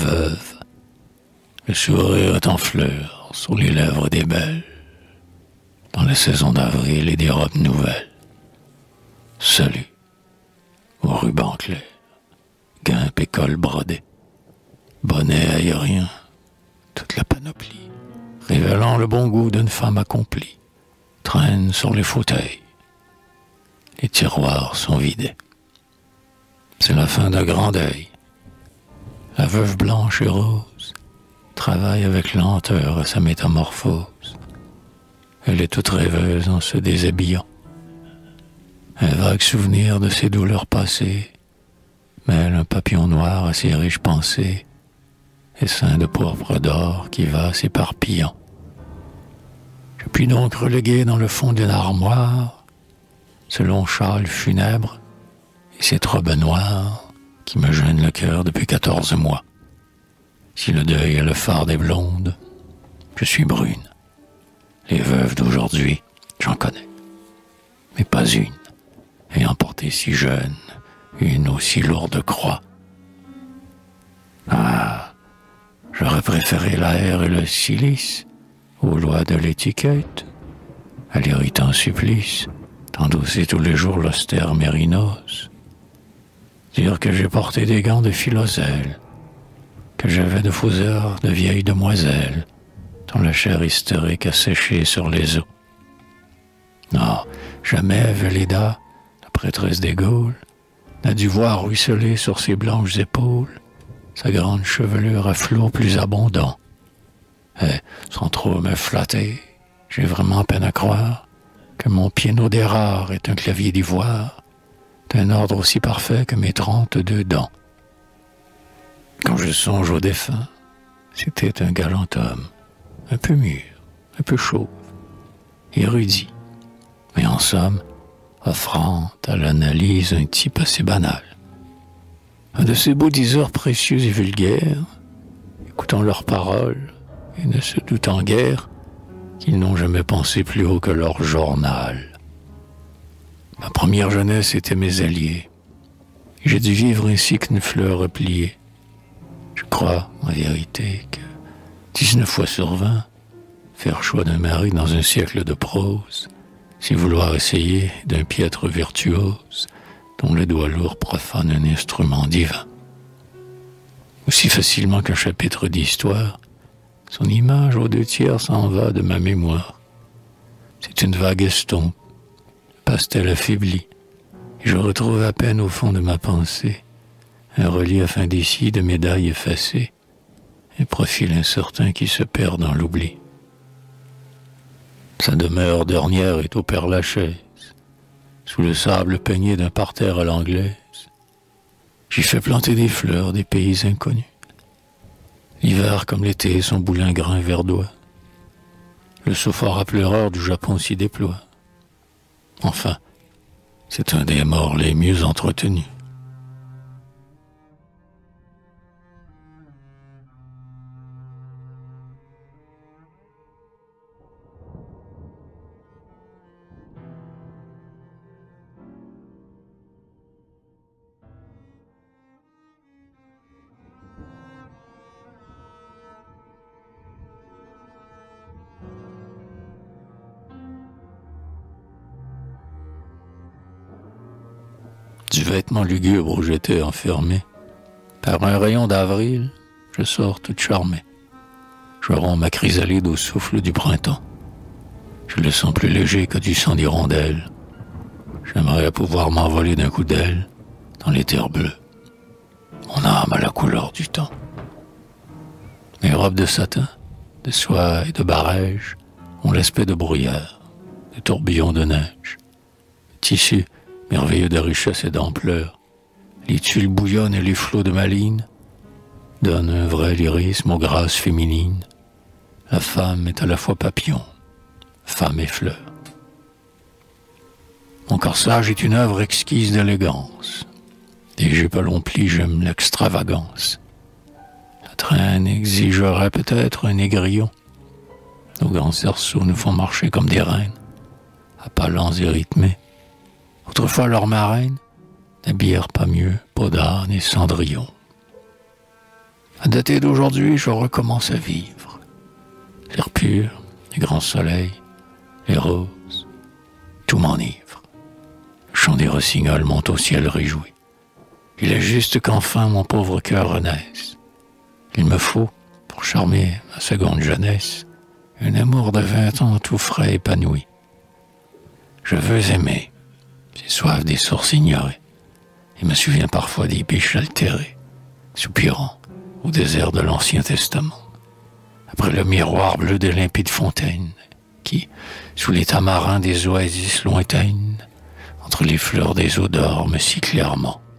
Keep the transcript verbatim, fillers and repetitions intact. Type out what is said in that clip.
veuve. Le sourire est en fleurs sur les lèvres des belles. Dans la saison d'avril et des robes nouvelles. Salut, au ruban clair, guimpe et col brodé, bonnet aérien, toute la panoplie, révélant le bon goût d'une femme accomplie, traîne sur les fauteuils. Les tiroirs sont vidés. C'est la fin d'un grand deuil. La veuve blanche et rose travaille avec lenteur à sa métamorphose. Elle est toute rêveuse en se déshabillant. Un vague souvenir de ses douleurs passées mêle un papillon noir à ses riches pensées, essaim de pourpre d'or qui va s'éparpillant. Je puis donc reléguer dans le fond d'une armoire ce long châle funèbre et cette robe noire qui me gêne le cœur depuis quatorze mois. Si le deuil est le phare des blondes, je suis brune. Les veuves d'aujourd'hui, j'en connais, mais pas une, ayant porté si jeune une aussi lourde croix. Ah, j'aurais préféré l'air et le silice aux lois de l'étiquette, à l'irritant supplice d'endosser tous les jours l'austère mérinos. Dire que j'ai porté des gants de philoselle, que j'avais de faux airs de vieille demoiselle, dont la chair hystérique a séché sur les os. Non, jamais Velléda, la prêtresse des Gaules, n'a dû voir ruisseler sur ses blanches épaules sa grande chevelure à flots plus abondants. Et, sans trop me flatter, j'ai vraiment peine à croire que mon piano des rares est un clavier d'ivoire, d'un ordre aussi parfait que mes trente-deux dents. Quand je songe au défunt, c'était un galant homme, un peu mûr, un peu chauve, érudit, mais en somme, offrant à l'analyse un type assez banal. Un de ces beaux diseurs précieux et vulgaires, écoutant leurs paroles et ne se doutant guère qu'ils n'ont jamais pensé plus haut que leur journal. Ma première jeunesse était mes alliés. J'ai dû vivre ainsi qu'une fleur repliée. Je crois, en vérité, que dix-neuf fois sur vingt, faire choix d'un mari dans un siècle de prose, c'est vouloir essayer d'un piètre virtuose dont le doigt lourd profane un instrument divin. Aussi facilement qu'un chapitre d'histoire, son image aux deux tiers s'en va de ma mémoire. C'est une vague estompe, pastel affaibli, et je retrouve à peine au fond de ma pensée un relief indécis de médailles effacées, un profil incertain qui se perd dans l'oubli. Sa demeure dernière est au Père-Lachaise, sous le sable peigné d'un parterre à l'anglaise. J'y fais planter des fleurs des pays inconnus. L'hiver comme l'été, son boulingrin verdoie. Le sophora pleureur du Japon s'y déploie. Enfin, c'est un des morts les mieux entretenus. Du vêtement lugubre où j'étais enfermé, par un rayon d'avril, je sors toute charmée. Je romps ma chrysalide au souffle du printemps. Je le sens plus léger que du sang d'hirondelle. J'aimerais pouvoir m'envoler d'un coup d'aile dans les terres bleues. Mon âme a la couleur du temps. Mes robes de satin, de soie et de barège ont l'aspect de brouillard, de tourbillons de neige. Le tissu, merveilleux de richesse et d'ampleur, les tuiles bouillonnent et les flots de malines donnent un vrai lyrisme aux grâces féminines. La femme est à la fois papillon, femme et fleur. Mon corsage est une œuvre exquise d'élégance. Des jupes à longs plis, j'aime l'extravagance. La traîne exigerait peut-être un négrillon. Nos grands cerceaux nous font marcher comme des reines, à pas lents et rythmés. Autrefois, leurs marraines n'habillèrent pas mieux Podane et Cendrillon. À dater d'aujourd'hui, je recommence à vivre. L'air pur, les grands soleils, les roses, tout m'enivre. Le chant des rossignols monte au ciel réjoui. Il est juste qu'enfin mon pauvre cœur renaisse. Il me faut, pour charmer ma seconde jeunesse, un amour de vingt ans tout frais épanoui. Je veux aimer, j'ai soif des sources ignorées, et me souviens parfois des biches altérées, soupirant au désert de l'Ancien Testament, après le miroir bleu des limpides fontaines, qui, sous les tamarins des oasis lointaines, entre les fleurs des eaux dorment si clairement.